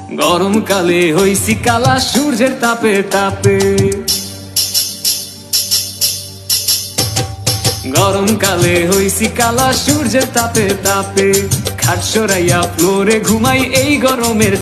গরমকালে হইছি কালা সূর্যের তাপে তাপে, গরমকালে হইছি কালা সূর্যের তাপে তাপে, খাট সরাইয়া ফ্লোরে ঘুমাই এই গরমের